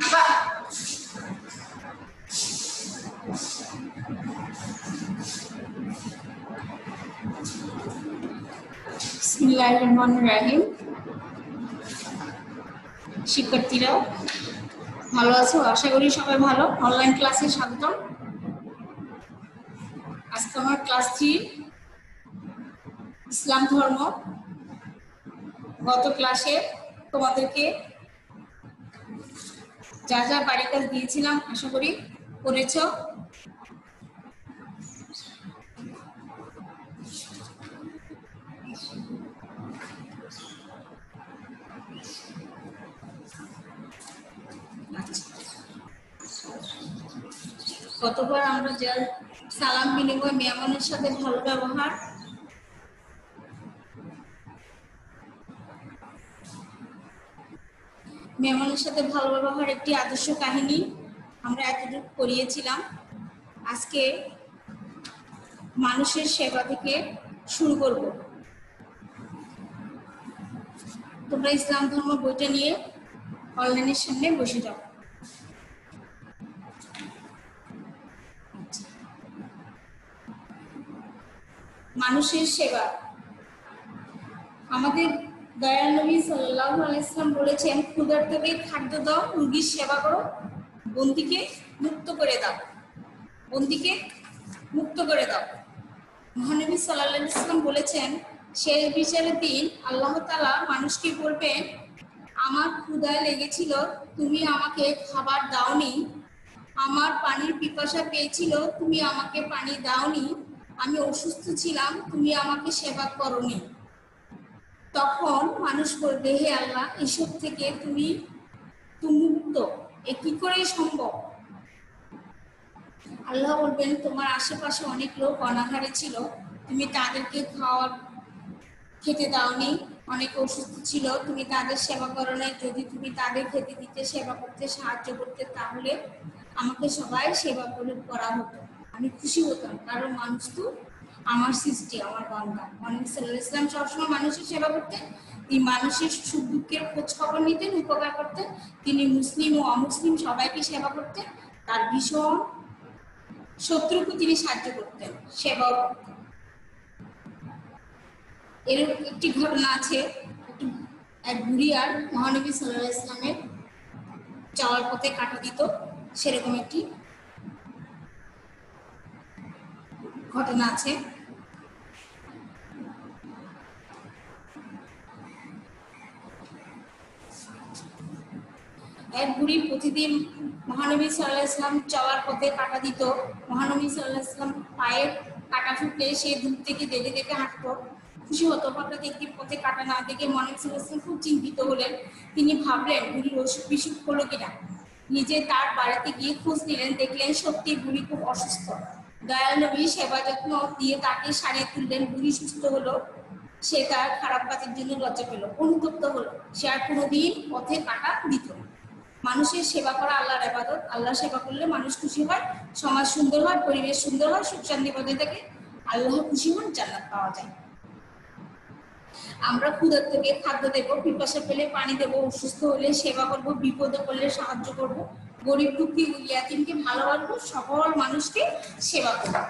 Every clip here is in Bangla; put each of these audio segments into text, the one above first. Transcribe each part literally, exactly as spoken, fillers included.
বিসমিল্লাহিররহমানিররহিম। শিক্ষার্থীরা ভালো আছো? আশা করি সবাই ভালো। অনলাইন ক্লাসে স্বাগতম। আজকে আমার ক্লাস থ্রি ইসলাম ধর্ম। গত ক্লাসে তোমাদেরকে যা যা বাড়ি কাজ দিয়েছিলাম আশা করি করেছো। কতবার আমরা যা সালাম বিনিময়, মেহমানের সাথে ভালো ব্যবহার, মেহমানের সাথে ভালো ব্যবহার একটি আদর্শ কাহিনী আমরা এতটুকু পড়িয়েছিলাম। আজকে মানুষের সেবা থেকে শুরু করব। তোমরা ইসলাম ধর্ম বইটা নিয়ে অনলাইনের সামনে বসে যাও। মানুষের সেবা। আমাদের দয়াল নবী সাল্লাল্লাহু আলাইহি ওয়াসাল্লাম বলেছেন, ক্ষুধার্তকে খাদ্য দাও, রোগীর সেবা করো, বন্দীকে মুক্ত করে দাও বন্দীকে মুক্ত করে দাও মহানবী সাল্লাল্লাহু আলাইহি ওয়াসাল্লাম বলেছেন, শেষ বিচারের দিন আল্লাহ তাআলা মানুষকে বলবেন, আমার ক্ষুধা লেগেছিল, তুমি আমাকে খাবার দাওনি, আমার পানির পিপাসা পেয়েছিল, তুমি আমাকে পানি দাওনি, আমি অসুস্থ ছিলাম, তুমি আমাকে সেবা করোনি। তখন মানুষ বলবে, হে আল্লাহ, এসব থেকে তুমি তুমি মুক্ত, এ কি করে সম্ভব? আল্লাহ বলবেন, তোমার আশেপাশে অনেক লোক অনাহারে ছিল, তুমি তাদেরকে খাওয়ার খেতে দাওনি, অনেক অসুস্থ ছিল, তুমি তাদের সেবা করো নাই। যদি তুমি তাদের খেতে দিতে, সেবা করতে, সাহায্য করতে, তাহলে আমাকে সবাই সেবা করে করা হতো, আমি খুশি হতাম, কারণ মানুষ তো আমার সৃষ্টি, আমার বান্দা। নবী সাল্লাল্লাহু আলাইহি ওয়াসাল্লাম সবসময় মানুষের সেবা করতেন, তিনি মানুষের সুখ দুঃখের খোঁজ খবর নিতেন, উপকার করতেন, তিনি মুসলিম ও অমুসলিম সবাইকে সেবা করতেন, তার ভীষণ শত্রুকে তিনি সাহায্য করতেন, সেবাও করতেন। এর একটি ঘটনা আছে, এক বুড়ি আর মহানবী সাল্লাল্লাহু আলাইহি ওয়াসাল্লামের যাওয়ার পথে কাটা দিত, সেরকম একটি ঘটনা আছে। এক বুড়ি প্রতিদিন মহানবী সাল্লাল্লাহু আলাইহি ওয়াসাল্লাম যাওয়ার পথে কাটা দিত। মহানবী সাল্লাল্লাহু আলাইহি ওয়াসাল্লাম পায়ের কাটা ফুটলে সে দূর থেকে দেখে দেখে হাঁটতো, খুশি হতো। হঠাৎ একটি পথে কাটা না দেখে মহানবী সাল্লাল্লাহু আলাইহি ওয়াসাল্লাম খুব চিন্তিত হলেন। তিনি ভাবলেন, বুড়ির অসুখ বিসুখ হলো কিনা। নিজে তার বাড়িতে গিয়ে খোঁজ নিলেন, দেখলেন সত্যি বুড়ি খুব অসুস্থ। দয়াল নবী সেবা যত্ন দিয়ে তাকে সারিয়ে তুললেন। বুড়ি সুস্থ হলো, সে তার খারাপ কাজের জন্য লজ্জা পেল, অনুতপ্ত হলো, সে আর কোনোদিন পথে কাটা দিত না। মানুষের সেবা করা আল্লাহর ইবাদত। আল্লাহ সেবা করলে মানুষ খুশি হয়, সমাজ সুন্দর হয়, পরিবেশ সুন্দর হয়, সুখ শান্তি বজায় থাকে, আল্লাহ খুশি হন, জান্নাত পাওয়া যায়। আমরা ক্ষুধার্তকে খাদ্য দেবো, পিপাসা পেলে পানি দেবো, অসুস্থ হলে সেবা করবো, বিপদে পড়লে সাহায্য করবো, গরিব দুঃখী ইয়াতীমকে ভালোবাসবো, সকল মানুষকে সেবা করবো।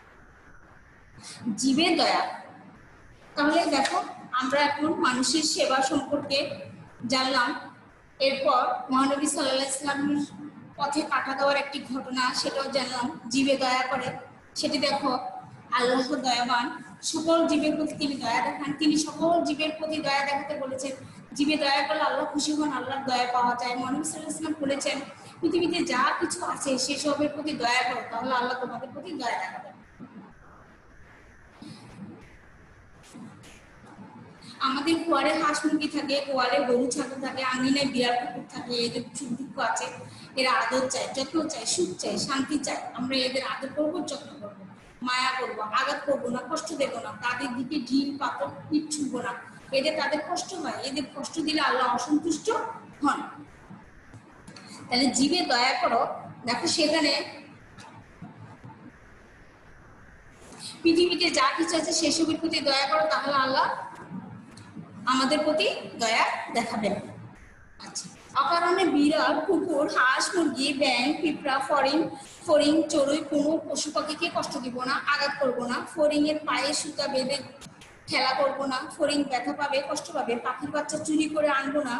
জীবে দয়া। তাহলে দেখো, আমরা এখন মানুষের সেবা সম্পর্কে জানলাম। এরপর মহানবী সাল্লাল্লাহু আলাইহি ওয়াসাল্লামের পথে কাটা দেওয়ার একটি ঘটনা, সেটাও জানলাম। জীবে দয়া করে, সেটি দেখো, আল্লাহ দয়াবান, সকল জীবের প্রতি তিনি দয়া দেখান, তিনি সকল জীবের প্রতি দয়া দেখাতে বলেছেন। জীবে দয়া করলে আল্লাহ খুশি হন, আল্লাহর দয়া পাওয়া যায়। মহানবী সাল্লাল্লাহু আলাইহি ওয়াসাল্লাম বলেছেন, পৃথিবীতে যা কিছু আছে সেসবের প্রতি দয়া করো, তাহলে আল্লাহ তোমাদের প্রতি দয়া দেখাবেন। আমাদের ঘরে হাঁস মুরগি থাকে, গোয়ালে গরু ছাগল থাকে, আঙিনায় বিড়াল কুকুর থাকে, এদের সুখ দুঃখ আছে, এরা আদর চায়, যত্ন চায়, সুখ চায়, শান্তি চায়। আমরা এদের আদর করবো, যত্ন করবো, মায়া করবো, আঘাত করবো না, কষ্ট দেবো না, তাদের দিকে ঢিল পাথর পিঠ ছুঁবো না। এদের তাদের কষ্ট হয়, এদের কষ্ট দিলে আল্লাহ অসন্তুষ্ট হন। তাহলে জীবে দয়া করো। দেখো, সেখানে পৃথিবীতে যা কিছু আছে সেসবের প্রতি দয়া করো, তাহলে আল্লাহ আমাদের প্রতি দয়া দেখাবেন। আচ্ছা, অকারণে বিড়াল, কুকুর, হাঁস, মুরগি, ব্যাঙ, পিঁপড়া, ফড়িং ফড়িং চড়ুই কোনো পশু পাখিকে কষ্ট দিব না, আঘাত করব না। ফড়িং এর পায়ে সুতা বেঁধে খেলা করব না। ফড়িং ব্যথা পাবে, কষ্ট পাবে। পাখির বাচ্চা চুরি করে আনবো না,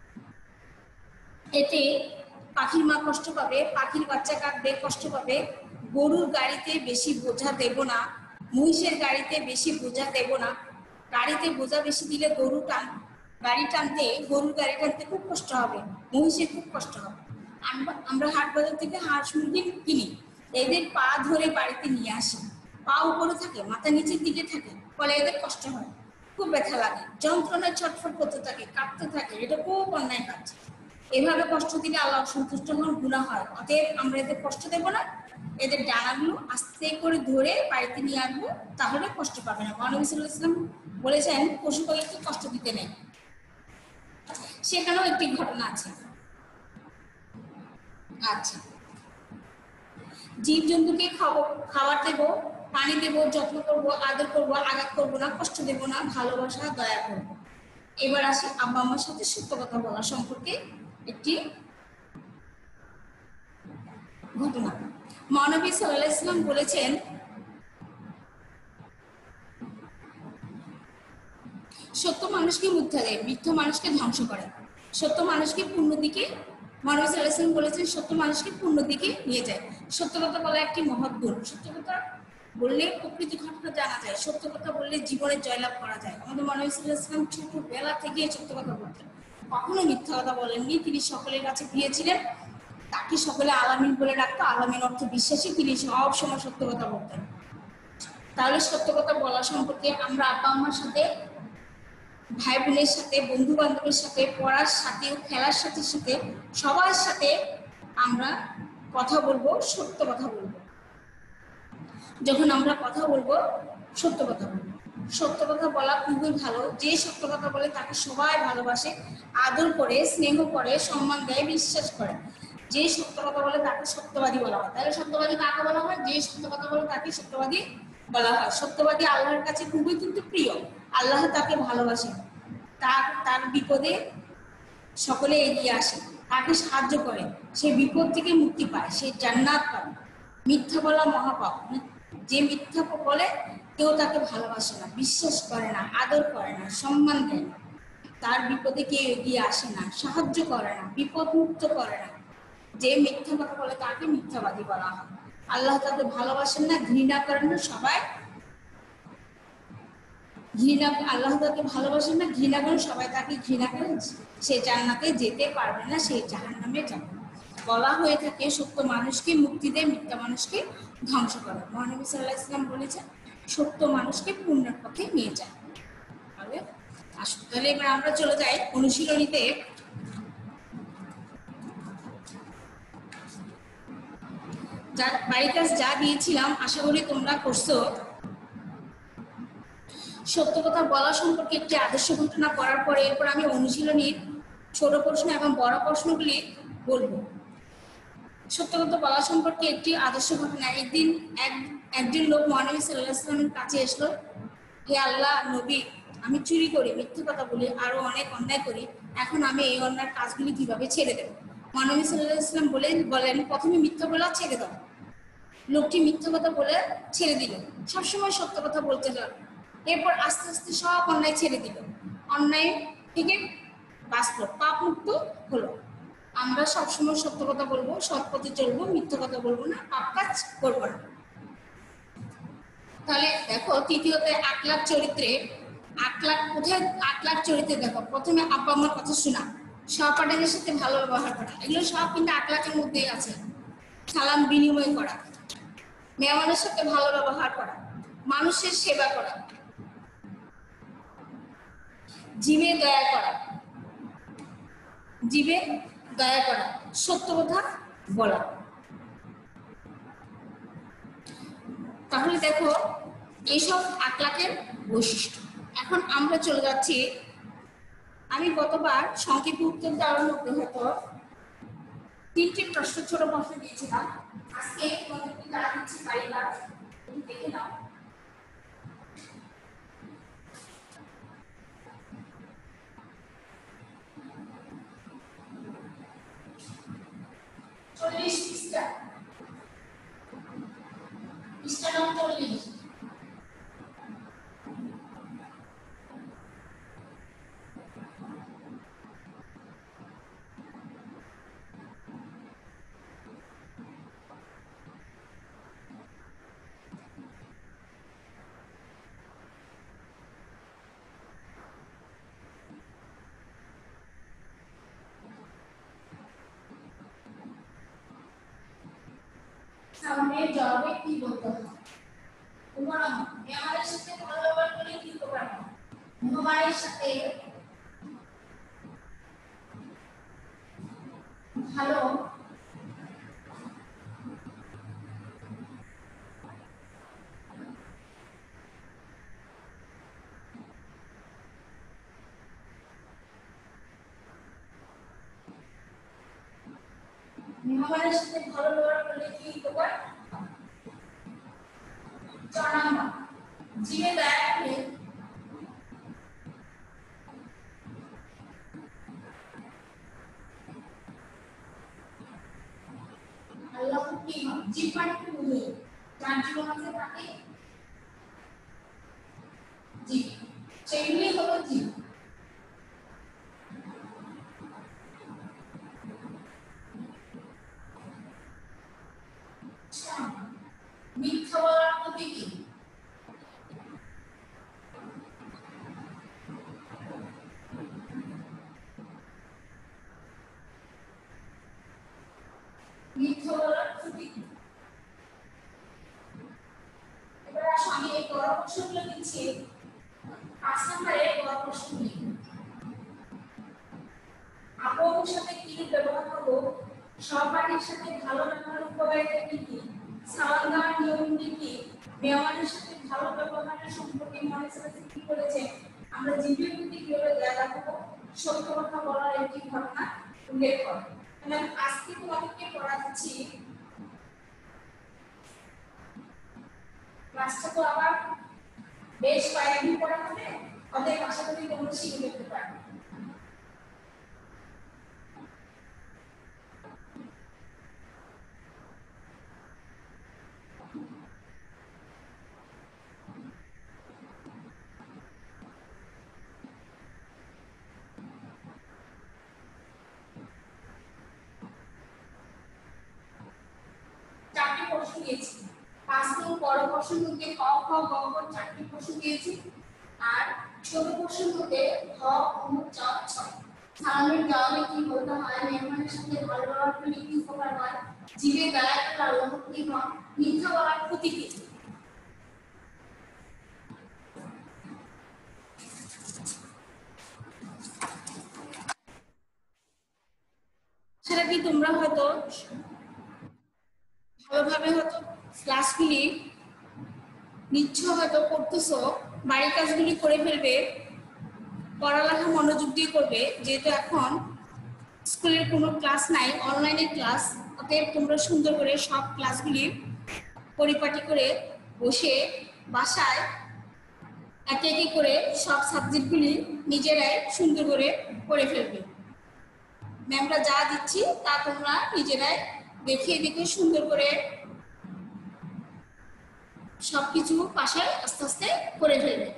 এতে পাখির মা কষ্ট পাবে, পাখির বাচ্চা কাঁদবে, কষ্ট পাবে। গরুর গাড়িতে বেশি বোঝা দেব না, মহিষের গাড়িতে বেশি বোঝা দেব না। গাড়িতে বোঝা বেশি দিলে গরু টান গাড়ি টানতে গরুর গাড়ি টানতে খুব কষ্ট হবে, মহিষের খুব কষ্ট হবে। আমরা আমরা হাট বাজার থেকে হাঁস মুরগি কিনি, এদের পা ধরে বাড়িতে নিয়ে আসি। পা উপরে থাকে, মাথা নিচের দিকে থাকে, ফলে এদের কষ্ট হয়, খুব ব্যথা লাগে, যন্ত্রণায় ছটফট করতে থাকে, কাঁপতে থাকে। এটা খুব অন্যায় কাজ। এভাবে কষ্ট দিলে আল্লাহ সন্তুষ্ট হন, গুনাহ হয়। অতএব আমরা এদের কষ্ট দেব না, এদের ডানাগুলো আস্তে করে ধরে বাড়িতে নিয়ে আসবো, তাহলে কষ্ট পাবে না। মহানবী সাল্লাল্লাহু আলাইহি ওয়াসাল্লাম বলেছেন পশু পাখিকে কষ্ট দিতে নেই। সেখানেও একটি ঘটনা আছে। আচ্ছা, জীব জন্তুকে খাবার দেব, পানি দেব, যত্ন করব, আদর করব, আঘাত করব না, কষ্ট দেব না, ভালোবাসা দয়া করব। এবার আসি আব্বা আমার সাথে সত্য কথা বলা সম্পর্কে একটি ঘটনা। মহানবী সাল্লাল্লাহু আলাইহি ওয়াসাল্লাম বলেছেন, সত্য মানুষকে মিথ্যা দেয়, মিথ্যা মানুষকে ধ্বংস করে। সত্য মানুষকে পূর্ণ দিকে, মহানবী সাল্লাল্লাহু আলাইহি ওয়াসাল্লাম বলেছেন, সত্য মানুষকে পূর্ণ দিকে নিয়ে যায়। সত্য কথা বলা একটি মহৎ গুণ। সত্য কথা বললে প্রকৃত ঘটনা জানা যায়, সত্য কথা বললে জীবনে জয়লাভ করা যায়। আমাদের মহানবী সাল্লাল্লাহু আলাইহি ওয়াসাল্লাম ছোটবেলা থেকে সত্য কথা বলতেন, কখনো মিথ্যা কথা বলেননি। তিনি সকলের কাছে প্রিয় ছিলেন, তাকে সকলে আলামিন বলে ডাকতো। আলামিন অর্থ বিশ্বাসী, তিনি সব সময় সত্য কথা বলতেন। তাহলে সত্য কথা বলা সম্পর্কে আমরা আব্বা আম্মার সাথে, ভাই বোনের সাথে, বন্ধু বান্ধবের সাথে, পড়ার সাথে, খেলার সাথে সাথে সবার সাথে আমরা কথা বলবো, সত্য কথা বলবো। যখন আমরা কথা বলবো, সত্য কথা বলবো। সত্য কথা বলা খুবই ভালো। যে সত্য কথা বলে তাকে সবাই ভালোবাসে, আদর করে, স্নেহ করে, সম্মান দেয়, বিশ্বাস করে। যে সত্য কথা বলে তাকে সত্যবাদী বলা হয়। তাহলে সত্যবাদী কাকে বলা হয়? যে সত্য কথা বলে তাকে সত্যবাদী বলা হয়। সত্যবাদী আল্লাহর কাছে খুবই কিন্তু প্রিয়, আল্লাহ তাকে ভালোবাসেন। তার তার বিপদে সকলে এগিয়ে আসে, তাকে সাহায্য করে, সে বিপদ থেকে মুক্তি পায়, সে জান্নাত পায়। মিথ্যা বলা মহাপাপ। যে মিথ্যা বলে কেউ তাকে ভালোবাসে না, বিশ্বাস করে না, আদর করে না, সম্মান দেয় না। তার বিপদে কেউ এগিয়ে আসে না, সাহায্য করে না, বিপদ মুক্ত করে না। যে মিথ্যা কথা বলে তাকে মিথ্যাবাদী বলা হয়। আল্লাহ তাকে ভালোবাসেন না, ঘৃণা করেন না, সবাই ঘৃণা, আল্লাহ তাকে ভালোবাসেন না, ঘৃণা করেন, সবাই তাকে ঘৃণা করেন। সে জান্নাতে যেতে পারবে না, সে জাহান্নামে যাবে। বলা হয়ে থাকে সত্য মানুষকে মুক্তি দেয়, মিথ্যা মানুষকে ধ্বংস করে। মহানবী সাল্লাল্লাহু আলাইহি ওয়াসাল্লাম বলেছেন সত্য মানুষকে পূর্ণের পথে নিয়ে যায়। তাহলে আসুন, তাহলে এবার আমরা চলে যাই অনুশীলনীতে। যা বাড়ির কাজ যা দিয়েছিলাম আশা করি তোমরা করছো। সত্য কথা বলা সম্পর্কে একটি আদর্শ ঘটনা করার পরে এরপর আমি অনুশীলনীর ছোট প্রশ্ন এবং বড় প্রশ্নগুলি বলবো। সত্য কথা বলা সম্পর্কে একটি আদর্শ ঘটনা। একদিন এক একজন লোক মহানবী সাল্লাল্লাহু আলাইহি ওয়াসাল্লামের কাছে এসলো, হে আল্লাহ নবী, আমি চুরি করি, মিথ্যে কথা বলি, আরো অনেক অন্যায় করি, এখন আমি এই অন্যায় কাজগুলি কিভাবে ছেড়ে দেবো? মহানবী সাল্লাল্লাহু আলাইহি ওয়াসাল্লাম বলেন বলেন প্রথমে মিথ্যা বলা ছেড়ে দাও। লোকটি মিথ্যা কথা বলে ছেড়ে দিল, সবসময় সত্য কথা বলতে লাগলো। এরপর আস্তে আস্তে সব অন্যায় ছেড়ে দিল, অন্যায় থেকে বাঁচলো, পাপ মুক্ত হলো। আমরা সবসময় সত্য কথা বলবো, সৎ পথে চলবো, মিথ্যা কথা বলবো না, পাপ কাজ করবো না। তাহলে দেখো তৃতীয়তে আখলাক চরিত্রে, আখলাক কোথায়? আখলাক চরিত্রে দেখো প্রথমে আব্বা আম্মার কথা শোনা, সহপাঠীদের সাথে ভালো ব্যবহার করা, এগুলো সব কিন্তু আখলাকের মধ্যেই আছে। সালাম বিনিময় করা, মেহমানের সাথে ভালো ব্যবহার করা, মানুষের সেবা করা, জীবে দয়া করা, জীবে দয়া করা, সত্য কথা বলা। তাহলে দেখো এইসব আখলাকের বৈশিষ্ট্য। এখন আমরা চলে যাচ্ছি, আমি গতবার সংক্ষেপে উত্তর দেওয়ার মধ্যে হয়তো তিনটি প্রশ্ন, ছোট প্রশ্ন দিয়েছিলাম। আজকে তোমাদেরকে তারা দিচ্ছি বাড়িবার, দেখে নাও। নং চল্লিশ। সামনের জবাবে কি বলতে হবে? উদাহরণ, মেহমানের সাথে ভালো ব্যবহার করলে কি উপকার হয়? মেহমানের সাথে ভালো মেহমানের সাথে ভালো ব্যবহার করলে কি উপকার? চার নাম্বার, জিভে দয়া রাখলে আল্লাহ কি হয়? জিভ মানে কি বুঝে? চার জীবন আছে থাকে জিভ, সেগুলি হলো জিভ। মিথ্যা বলার প্রতি কি? মিথ্যা বলার প্রতি কি? এবার আসো আমি এই পরামর্শগুলো দিচ্ছি, পাঁচ নম্বরের পরামর্শগুলি। আপুর সাথে কি ব্যবহার করবো? সহপাঠীর সাথে ভালো ব্যবহার উপকারিতা কি কি? সালাম দেওয়ার নিয়মটি কি? মেহমানের সাথে ভালো ব্যবহারের সম্পর্কে মনে সাথে কি বলেছে? আমরা জিভের প্রতি কিভাবে দয়া রাখবো? সত্য কথা বলার একটি ঘটনা উল্লেখ করো। তাহলে আজকে তোমাদেরকে পড়াচ্ছি, ক্লাসটা তো আবার বেশ কয়েকদিন পড়া হবে, ওদের পাশাপাশি তোমরা শিখে নিতে পারবে। চারটি প্রশ্ন দিয়েছি, পাঁচ নং বড় প্রশ্ন থেকে ক খ গ ঘ চারটি প্রশ্ন দিয়েছি, আর ছোট প্রশ্ন থেকে খ খ চ ছ। সালামের জবাবে কি বলতে হয়? মেহমানের সাথে ভালো ব্যবহার করলে কি উপকার হয়? জিভে দয়া রাখলে আল্লাহ কি হয়? মিথ্যা বলার ক্ষতি কি? সেটা কি তোমরা হয়তো ভালোভাবে হয়তো ক্লাসগুলি নিচ্ছ, হয়তো করতেছো, বাড়ির কাজগুলি করে ফেলবে, পড়ালেখা মনোযোগ দিয়ে করবে, যেহেতু এখন স্কুলের কোনো ক্লাস নাই, অনলাইনে ক্লাস। অতএব তোমরা সুন্দর করে সব ক্লাসগুলি পরিপাটি করে বসে বাসায় একে একে করে সব সাবজেক্টগুলি নিজেরাই সুন্দর করে করে ফেলবে। ম্যামরা যা দিচ্ছি তা তোমরা নিজেরাই দেখে দেখে সুন্দর করে সবকিছু পাশে আস্তে আস্তে করে ফেলবে।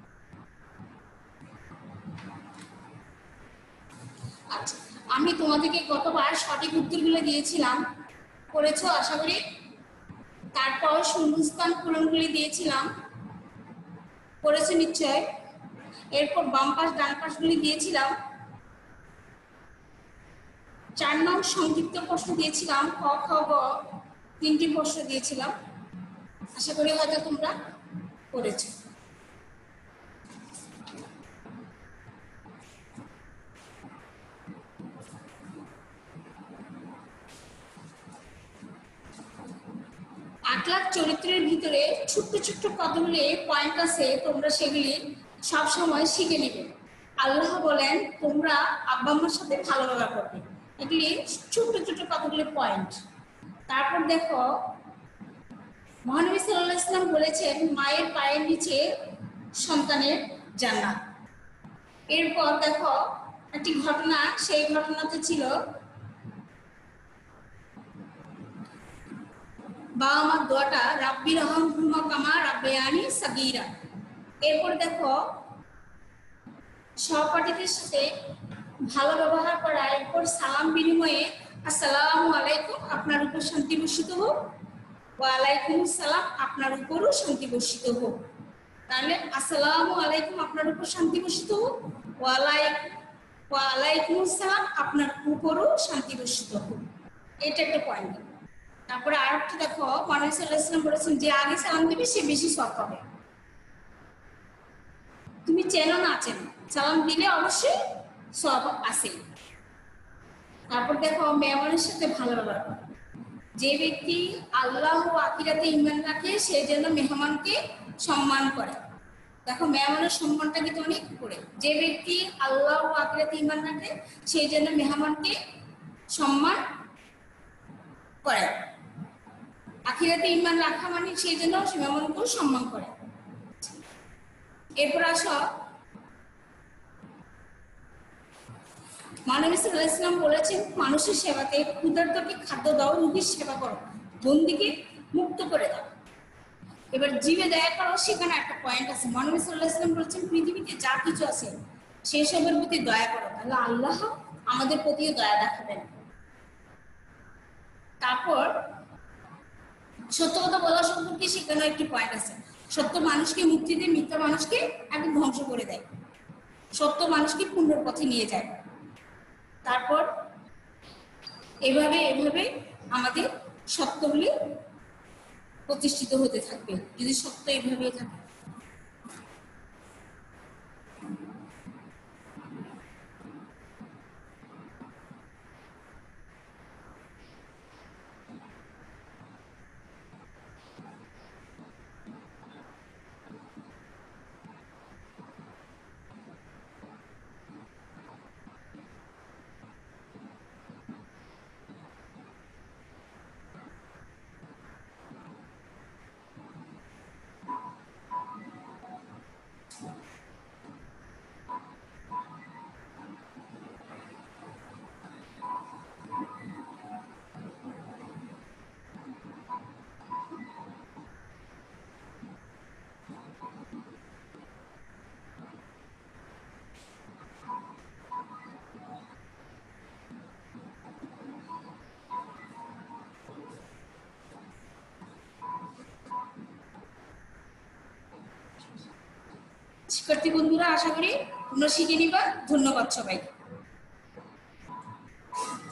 আচ্ছা, আমি তোমাদেরকে গতবার সঠিক উত্তরগুলো দিয়েছিলাম, করেছো আশা করি। তারপর শূন্যস্থান পূরণগুলি দিয়েছিলাম, করেছো নিশ্চয়। এরপর বাম পাশ ডান পাশগুলি দিয়েছিলাম। চার নং সংক্ষিপ্ত প্রশ্ন দিয়েছিলাম, ক খ গ তিনটি প্রশ্ন দিয়েছিলাম, আশা করি হয়তো তোমরা করেছো। আখলাক চরিত্রের ভিতরে ছোট্ট ছোট্ট কতগুলি পয়েন্ট আছে, তোমরা সেগুলি সব সময় শিখে নিবে। আল্লাহ বলেন তোমরা আব্বা আম্মার সাথে ভালো ব্যবহার করবে, এগুলি ছোট্ট ছোট্ট কতগুলি পয়েন্ট। তারপর দেখো মহানবী সাল্লাল্লাহু আলাইহি ওয়াসাল্লাম বলেছেন মায়ের পায়ের নিচে সন্তানের জান্নাত। এরপর দেখো একটি ঘটনা, সেই ঘটনাতে ছিল বাবা মার দোয়াটা রাব্বি রহমহুমা কামা রাব্বায়ানি সাগীরা। এরপর দেখো সহপাঠীদের সাথে ভালো ব্যবহার করা, এরপর সালাম বিনিময়ে আসসালামু আলাইকুম আপনার উপর শান্তি বর্ষিত হোক, ওয়া আলাইকুম সালাম আপনার উপরও শান্তি বর্ষিত হোক। তাহলে আসসালামু আলাইকুম আপনার উপর শান্তি বর্ষিত হোক, ওয়া আলাইকুম ওয়া আলাইকুম সালাম আপনার উপরও শান্তি বর্ষিত হোক। এটা একটা পয়েন্ট। তারপরে আরেকটা দেখো মানুষ সাল্লাল্লাহু আলাইহি ওয়াসাল্লাম বলেছেন যে আগে সালাম দিবে সে বেশি সওয়াব পাবে। তুমি চেনো না চেনো, সালাম দিলে অবশ্যই সওয়াব আছে। তারপর দেখো মেহমানের সাথে ভালো ব্যবহার করো। যে ব্যক্তি আল্লাহ ও আখিরাতে ঈমান রাখে সে যেন মেহমানকে সম্মান করে। দেখো মেহমানের সম্মানটা কিন্তু অনেক উপরে। যে ব্যক্তি আল্লাহ ও আখিরাতে ঈমান রাখে সে যেন মেহমানকে সম্মান করে। আখিরাতে ঈমান রাখা মানে সে যেন মেহমানকেও সম্মান করে। এরপর আসো মানবী সাল্লাল্লাহু আলাইহি ওয়াসাল্লাম বলেছেন মানুষের সেবাতে ক্ষুধার্তকে খাদ্য দাও, রোগীর সেবা করো, বন্দীকে মুক্ত করে দাও। এবার জীবে দয়া করো, সেখানে একটা পয়েন্ট আছে। মানবী সাল্লাল্লাহু আলাইহি ওয়াসাল্লাম বলেছেন পৃথিবীতে যা কিছু আছে সেই সবের প্রতি দয়া করো, তাহলে আল্লাহ আমাদের প্রতিও দয়া দেখাবেন। তারপর সত্য কথা বলা সম্পর্কে সেখানে একটি পয়েন্ট আছে। সত্য মানুষকে মুক্তি দেয়, মিথ্যা মানুষকে একদম ধ্বংস করে দেয়। সত্য মানুষকে পূর্ণর পথে নিয়ে যায়। তারপর এভাবে এভাবে আমাদের সত্যগুলি প্রতিষ্ঠিত হতে থাকবে যদি সত্য এভাবেই থাকে। শিক্ষার্থী বন্ধুরা আশা করি তোমরা শিখে নিবা। ধন্যবাদ সবাই।